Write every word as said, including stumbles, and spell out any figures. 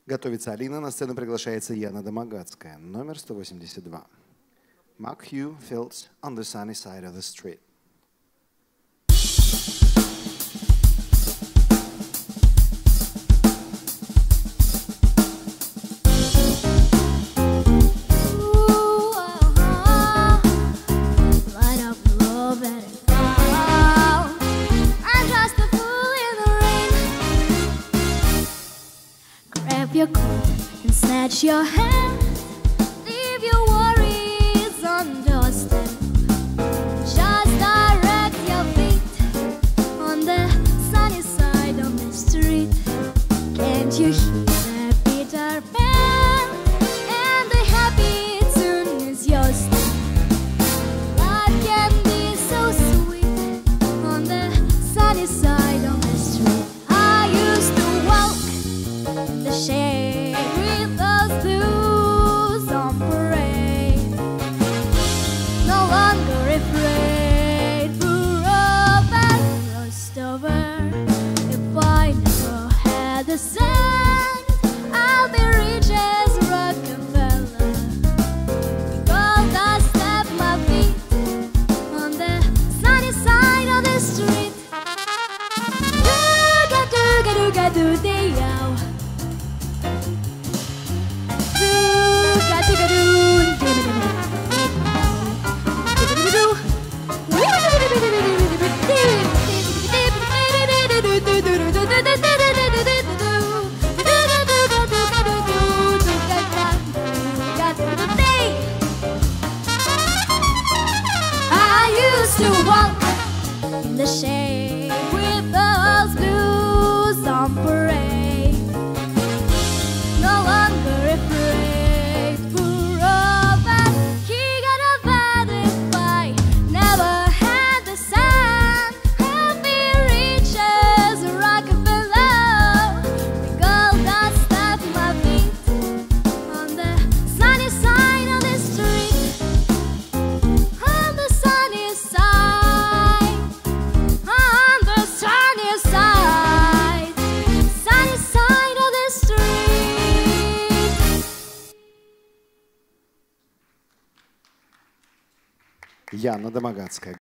Готовится Алина, на сцену приглашается Яна Домогацкая, номер сто восемьдесят два. Mark Hugh Fields on the sunny side of the street. Your coat and snatch your hand. Leave your worries on doorstep. Just direct your feet on the sunny side of the street. Can't you hear the Peter Pan? And the happy tune is your step. Life can be so sweet on the sunny side of the street. I used to walk in the shade with those blues on parade, no longer afraid for up and crossed over. If I never had the sand, I'll be rich as Rockefeller, because I step my feet on the sunny side of the street. Do-ga-do-ga-do-ga-do-dee-yow. I used to walk in the shade with those blues on parade, no longer afraid for up, and he got a bad if I never had the sun. I'll be rich as a Rockefeller, because I step my feet on the sunny side of the street. On the sunny side, on the sunny side, sunny side of the street. Яна Домогацкая.